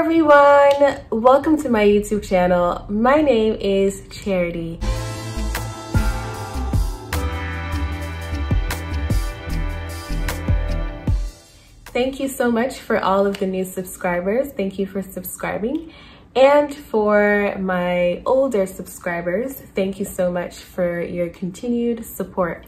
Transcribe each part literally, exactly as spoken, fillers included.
everyone, welcome to my YouTube channel. My name is Charity. Thank you so much for all of the new subscribers. Thank you for subscribing. And for my older subscribers, thank you so much for your continued support.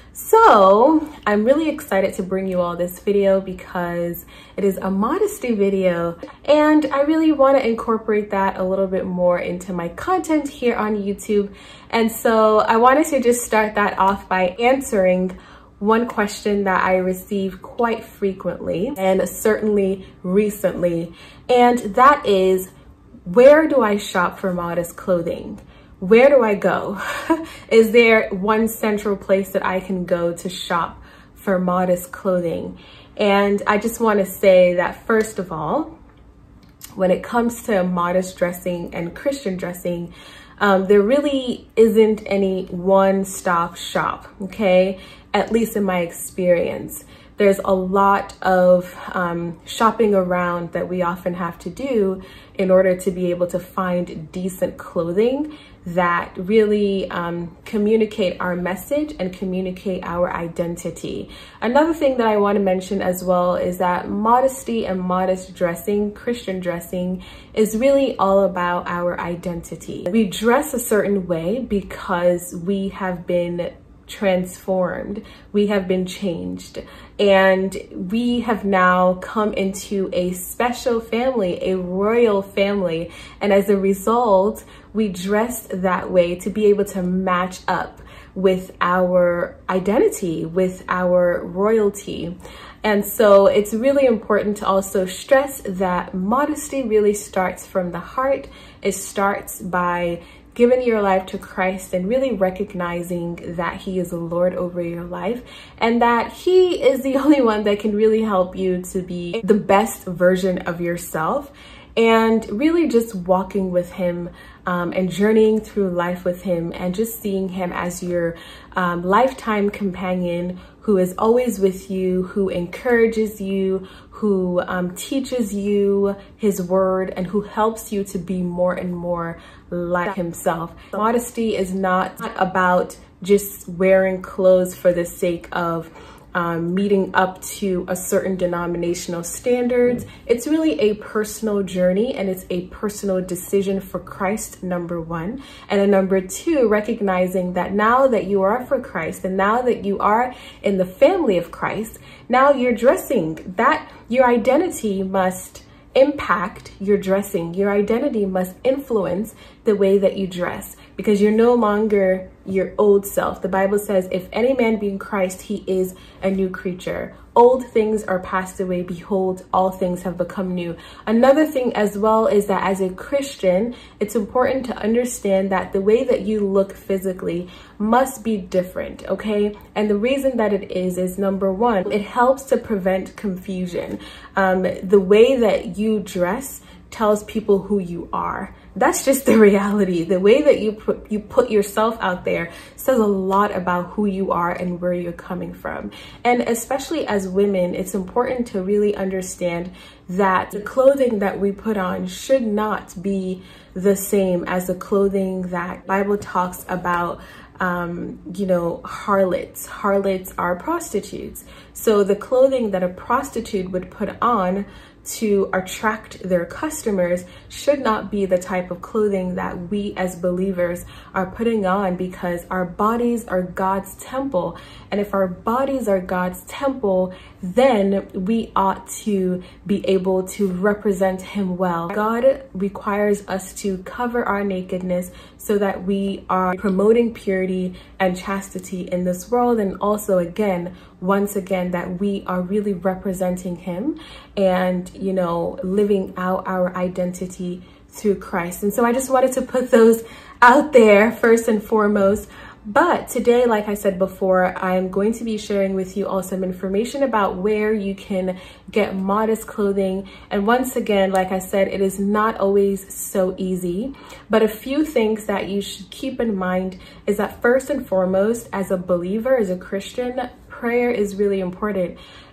So I'm really excited to bring you all this video because it is a modesty video, and I really want to incorporate that a little bit more into my content here on YouTube. And so I wanted to just start that off by answering one question that I receive quite frequently and certainly recently, and that is, where do I shop for modest clothing? Where do I go? Is there one central place that I can go to shop for modest clothing? And I just want to say that, first of all, when it comes to modest dressing and Christian dressing, um, there really isn't any one-stop shop, okay? At least in my experience. There's a lot of um, shopping around that we often have to do in order to be able to find decent clothing that really um, communicate our message and communicate our identity. Another thing that I want to mention as well is that modesty and modest dressing, Christian dressing, is really all about our identity. We dress a certain way because we have been transformed, we have been changed, and we have now come into a special family, a royal family, and as a result we dress that way to be able to match up with our identity, with our royalty. And so it's really important to also stress that modesty really starts from the heart. It starts by giving your life to Christ and really recognizing that He is the Lord over your life, and that He is the only one that can really help you to be the best version of yourself, and really just walking with Him um, and journeying through life with Him, and just seeing Him as your um, lifetime companion who is always with you, who encourages you, who um, teaches you His word, and who helps you to be more and more like Himself. Modesty is not about just wearing clothes for the sake of um, meeting up to a certain denominational standards. It's really a personal journey, and it's a personal decision for Christ, number one. And then number two, recognizing that now that you are for Christ, and now that you are in the family of Christ, now you're dressing, that your identity must impact your dressing. Your identity must influence the way that you dress, because you're no longer your old self. The Bible says, if any man be in Christ, he is a new creature. Old things are passed away. Behold, all things have become new. Another thing as well is that as a Christian, it's important to understand that the way that you look physically must be different, okay? And the reason that it is, is number one, it helps to prevent confusion. Um, the way that you dress tells people who you are. That's just the reality. The way that you put, you put yourself out there says a lot about who you are and where you're coming from. And especially as women, it's important to really understand that the clothing that we put on should not be the same as the clothing that the Bible talks about. Um, you know, harlots. Harlots are prostitutes. So the clothing that a prostitute would put on to attract their customers should not be the type of clothing that we as believers are putting on, because our bodies are God's temple. And if our bodies are God's temple, then we ought to be able to represent Him well. God requires us to cover our nakedness so that we are promoting purity and chastity in this world, and also, again, once again, that we are really representing Him and, you know, living out our identity through Christ. And so I just wanted to put those out there first and foremost. But today, like I said before, I'm going to be sharing with you all some information about where you can get modest clothing. And once again, like I said, it is not always so easy, but a few things that you should keep in mind is that first and foremost, as a believer, as a Christian, prayer is really important.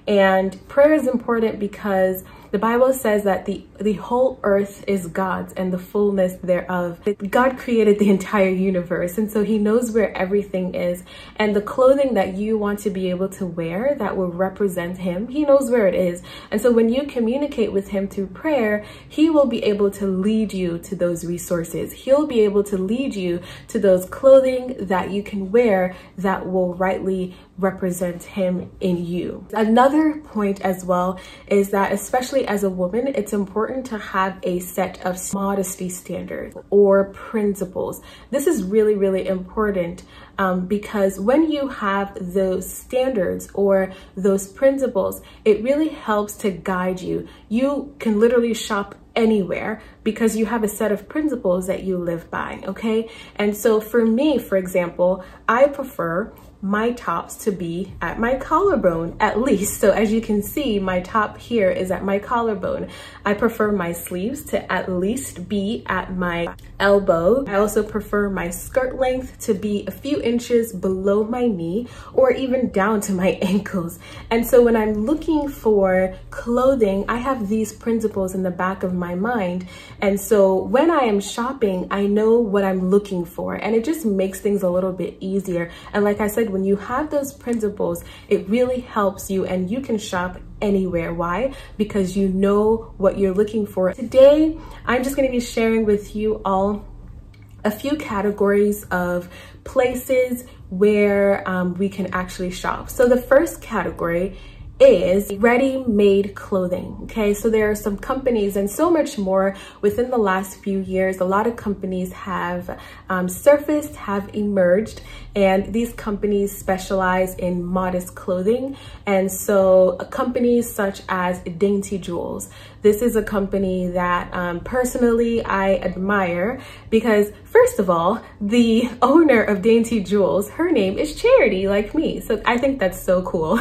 And prayer is important because the Bible says that the, the whole earth is God's and the fullness thereof. God created the entire universe, and so he knows where everything is. And the clothing that you want to be able to wear that will represent him, he knows where it is. And so when you communicate with him through prayer, he will be able to lead you to those resources. He'll be able to lead you to those clothing that you can wear that will rightly represent him in you. Another point as well is that, especially as a woman, it's important to have a set of modesty standards or principles. This is really, really important um, because when you have those standards or those principles, it really helps to guide you. You can literally shop anywhere because you have a set of principles that you live by, okay? And so for me, for example, I prefer my tops to be at my collarbone at least. So as you can see, my top here is at my collarbone. I prefer my sleeves to at least be at my elbow. I also prefer my skirt length to be a few inches below my knee or even down to my ankles. And so when I'm looking for clothing, I have these principles in the back of my mind. And so when I am shopping, I know what I'm looking for, and it just makes things a little bit easier. And like I said, when you have those principles, it really helps you, and you can shop anywhere. Why? Because you know what you're looking for. Today, I'm just going to be sharing with you all a few categories of places where um, we can actually shop. So the first category is ready-made clothing. Okay, so there are some companies and so much more within the last few years. A lot of companies have um, surfaced, have emerged, and these companies specialize in modest clothing. And so uh, companies such as Dainty Jewels. This is a company that um, personally I admire because, first of all, the owner of Dainty Jewels, her name is Charity, like me. So I think that's so cool.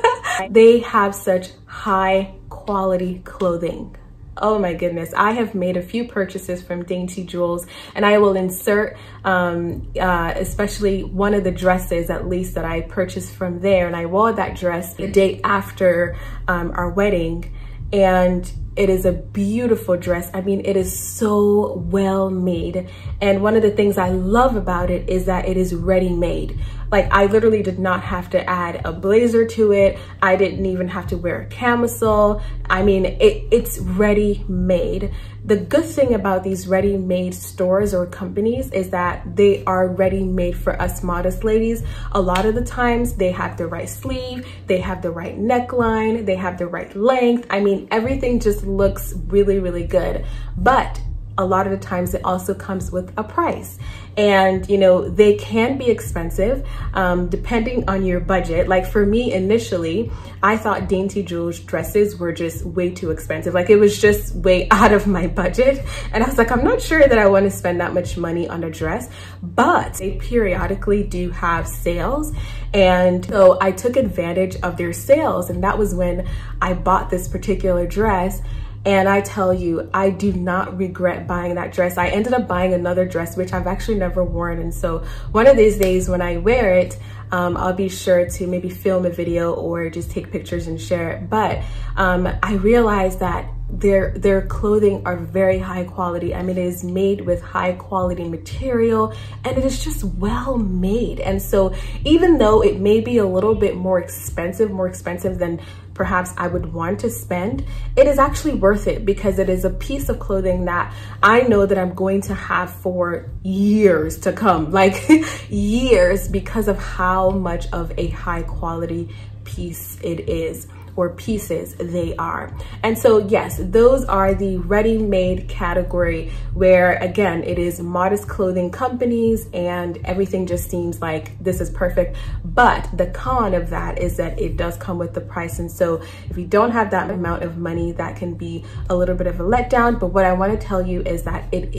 They have such high quality clothing. Oh my goodness, I have made a few purchases from Dainty Jewels, and I will insert um, uh, especially one of the dresses at least that I purchased from there. And I wore that dress the day after um, our wedding, and it is a beautiful dress. I mean, it is so well made. And one of the things I love about it is that it is ready made. Like, I literally did not have to add a blazer to it. I didn't even have to wear a camisole. I mean, it, it's ready made. The good thing about these ready-made stores or companies is that they are ready-made for us modest ladies. A lot of the times they have the right sleeve, they have the right neckline, they have the right length. I mean, everything just looks really, really good. But a lot of the times it also comes with a price. And, you know, they can be expensive um, depending on your budget. Like for me, initially, I thought Dainty Jewels dresses were just way too expensive. Like it was just way out of my budget. And I was like, I'm not sure that I want to spend that much money on a dress, but they periodically do have sales. And so I took advantage of their sales. And that was when I bought this particular dress. And I tell you, I do not regret buying that dress. I ended up buying another dress, which I've actually never worn. And so one of these days when I wear it, um, I'll be sure to maybe film a video or just take pictures and share it. But um, I realized that their their clothing are very high quality. I mean, it is made with high quality material and it is just well made. And so even though it may be a little bit more expensive, more expensive than perhaps I would want to spend, it is actually worth it because it is a piece of clothing that I know that I'm going to have for years to come, like years, because of how much of a high quality piece it is, or pieces they are. And so yes, those are the ready-made category where, again, it is modest clothing companies and everything just seems like this is perfect. But the con of that is that it does come with the price. And so if you don't have that amount of money, that can be a little bit of a letdown. But what I want to tell you is that it is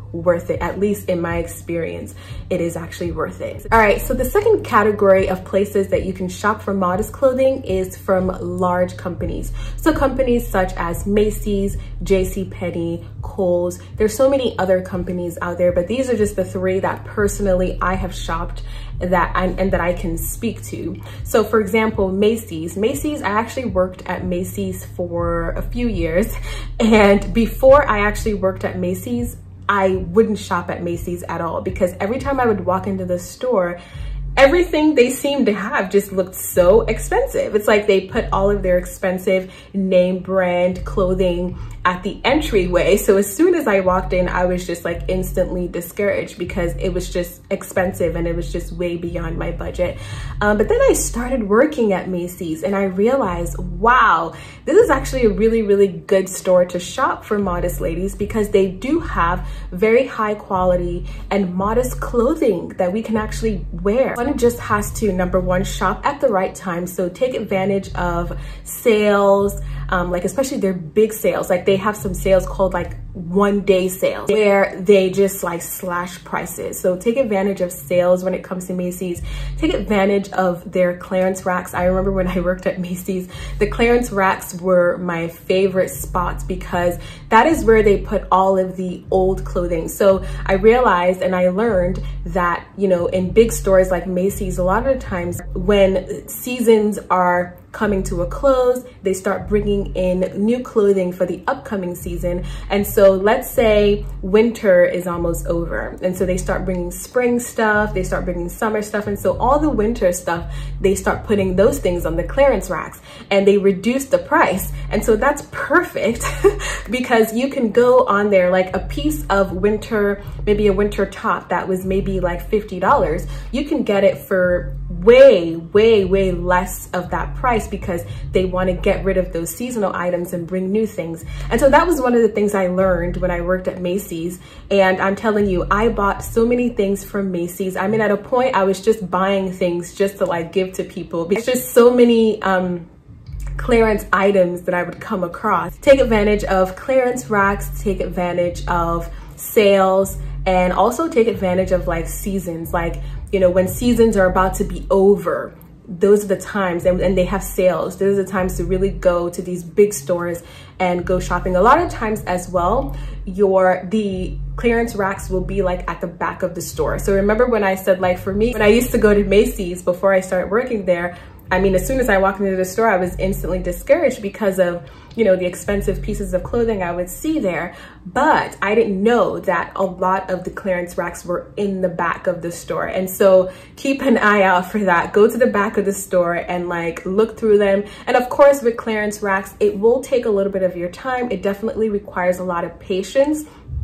worth it. At least in my experience, it is actually worth it. All right, so the second category of places that you can shop for modest clothing is from large companies. So companies such as Macy's, JCPenney, Kohl's. There's so many other companies out there, but these are just the three that personally I have shopped that I, and that I can speak to. So for example, Macy's. Macy's, I actually worked at Macy's for a few years, and before I actually worked at Macy's, I wouldn't shop at Macy's at all, because every time I would walk into the store, everything they seemed to have just looked so expensive. It's like they put all of their expensive name brand clothing at the entryway. So as soon as I walked in, I was just like instantly discouraged because it was just expensive and it was just way beyond my budget. Um, but then I started working at Macy's and I realized, wow, this is actually a really, really good store to shop for modest ladies, because they do have very high quality and modest clothing that we can actually wear. One just has to, number one, shop at the right time. So take advantage of sales, um, like especially their big sales. Like they have some sales called like one day sales where they just like slash prices. So take advantage of sales when it comes to Macy's. Take advantage of their clearance racks. I remember when I worked at Macy's, the clearance racks were my favorite spots because that is where they put all of the old clothing. So I realized and I learned that, you know, in big stores like Macy's, a lot of the times when seasons are coming to a close, they start bringing in new clothing for the upcoming season. And so let's say winter is almost over, and so they start bringing spring stuff, they start bringing summer stuff, and so all the winter stuff, they start putting those things on the clearance racks and they reduce the price. And so that's perfect because you can go on there, like a piece of winter, maybe a winter top that was maybe like fifty dollars, you can get it for way, way, way less of that price because they want to get rid of those seasonal items and bring new things. And so that was one of the things I learned when I worked at Macy's. And I'm telling you, I bought so many things from Macy's. I mean, at a point I was just buying things just to like give to people. There's just so many um, clearance items that I would come across. Take advantage of clearance racks, take advantage of sales, and also take advantage of like seasons. Like, you know, when seasons are about to be over, those are the times, and, and they have sales. Those are the times to really go to these big stores and go shopping. A lot of times as well, your the clearance racks will be like at the back of the store. So remember when I said, like for me, when I used to go to Macy's before I started working there, I mean, as soon as I walked into the store, I was instantly discouraged because of, you know, the expensive pieces of clothing I would see there. But I didn't know that a lot of the clearance racks were in the back of the store. And so keep an eye out for that. Go to the back of the store and like look through them. And of course, with clearance racks, it will take a little bit of your time. It definitely requires a lot of patience.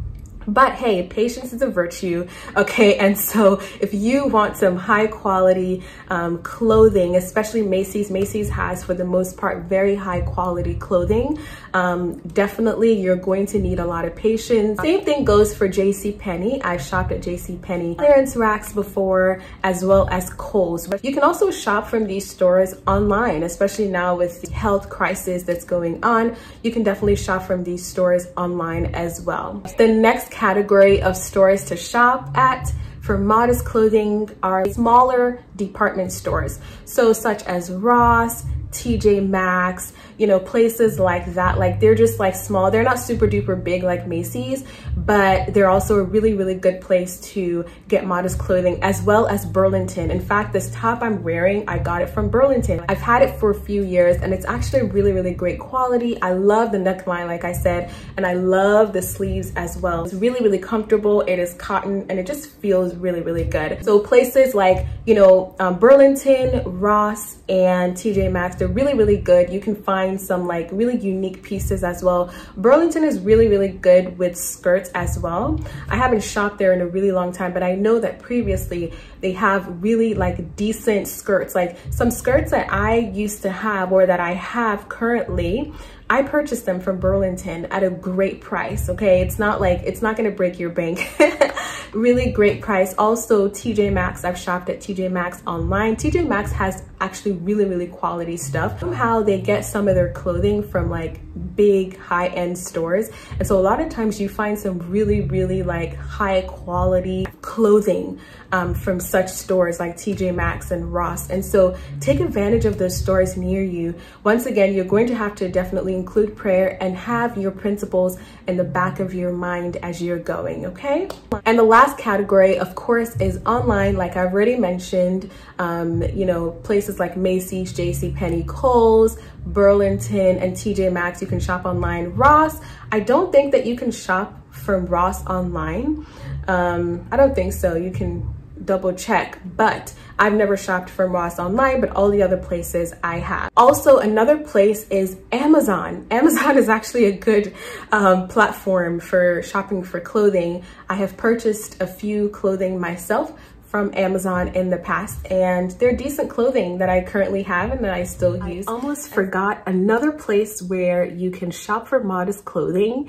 But hey, patience is a virtue, okay? And so if you want some high quality um, clothing, especially Macy's, Macy's has for the most part very high quality clothing. Um, definitely you're going to need a lot of patience. Same thing goes for JCPenney. I've shopped at JCPenney clearance racks before, as well as Kohl's. But you can also shop from these stores online, especially now with the health crisis that's going on. You can definitely shop from these stores online as well. The next category of stores to shop at for modest clothing are smaller department stores. So such as Ross, T J Maxx, you know, places like that. Like they're just like small. They're not super duper big like Macy's, but they're also a really, really good place to get modest clothing, as well as Burlington. In fact, this top I'm wearing, I got it from Burlington. I've had it for a few years and it's actually really, really great quality. I love the neckline, like I said, and I love the sleeves as well. It's really, really comfortable. It is cotton and it just feels really, really good. So places like, you know, um, Burlington, Ross, and T J Maxx, they're really, really good. You can find some like really unique pieces as well. Burlington is really, really good with skirts as well. I haven't shopped there in a really long time, but I know that previously they have really like decent skirts. Like some skirts that I used to have or that I have currently, I purchased them from Burlington at a great price, okay? It's not like, it's not gonna break your bank. Really great price. Also, T J Maxx, I've shopped at T J Maxx online. T J Maxx has actually really, really quality stuff. Somehow they get some of their clothing from like big high-end stores. And so a lot of times you find some really, really like high quality clothing um, from such stores like T J Maxx and Ross. And so take advantage of those stores near you. Once again, you're going to have to definitely include prayer and have your principles in the back of your mind as you're going, okay? And the last category, of course, is online. Like I've already mentioned, um, you know, places like Macy's, JCPenney, Kohl's, Burlington, and T J Maxx. You can shop online. Ross, I don't think that you can shop from Ross online. Um, I don't think so. You can double check, but I've never shopped from Ross online, but all the other places I have. Also, another place is Amazon. Amazon is actually a good um, platform for shopping for clothing. I have purchased a few clothing myself from Amazon in the past, and they're decent clothing that I currently have and that I still use. I almost forgot another place where you can shop for modest clothing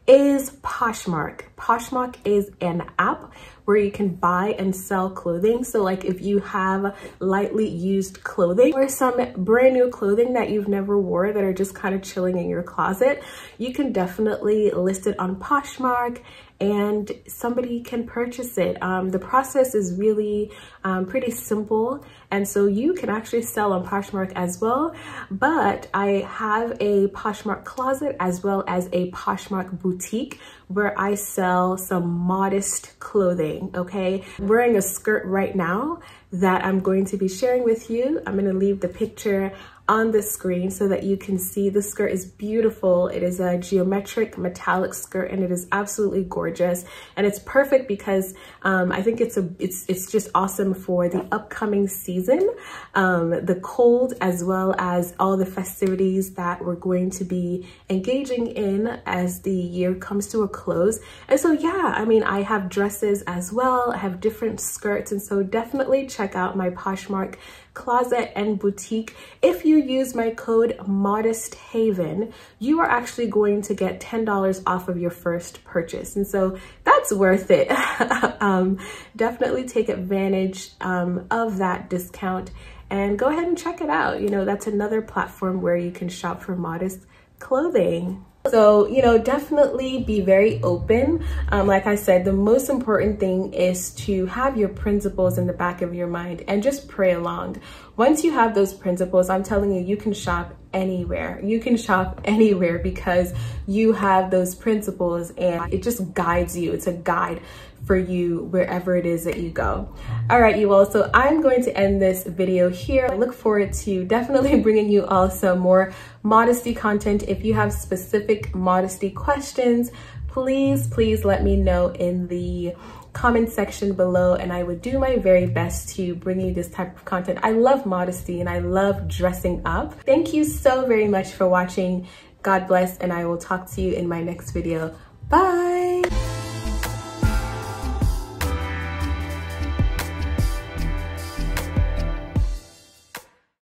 is Poshmark. Poshmark is an app where you can buy and sell clothing. So like if you have lightly used clothing or some brand new clothing that you've never wore that are just kind of chilling in your closet, you can definitely list it on Poshmark and somebody can purchase it. Um, the process is really um, pretty simple. And so you can actually sell on Poshmark as well. But I have a Poshmark closet as well as a Poshmark boutique where I sell some modest clothing, okay? I'm wearing a skirt right now that I'm going to be sharing with you. I'm gonna leave the picture on the screen so that you can see. The skirt is beautiful. It is a geometric metallic skirt and it is absolutely gorgeous. And it's perfect because um, I think it's a it's it's just awesome for the upcoming season, um, the cold, as well as all the festivities that we're going to be engaging in as the year comes to a close. And so yeah, I mean, I have dresses as well. I have different skirts, and so definitely check out my Poshmark closet and boutique. If you use my code MODESTHAVEN, you are actually going to get ten dollars off of your first purchase. And so that's worth it. um, definitely take advantage um, of that discount and go ahead and check it out. You know, that's another platform where you can shop for modest clothing. So, you know, definitely be very open. Um, like I said, the most important thing is to have your principles in the back of your mind and just pray along. Once you have those principles, I'm telling you, you can shop anywhere. You can shop anywhere because you have those principles and it just guides you. It's a guide for you wherever it is that you go. All right, you all, so I'm going to end this video here. I look forward to definitely bringing you all some more modesty content. If you have specific modesty questions, please, please let me know in the comment section below and I would do my very best to bring you this type of content. I love modesty and I love dressing up. Thank you so very much for watching. God bless, and I will talk to you in my next video. Bye.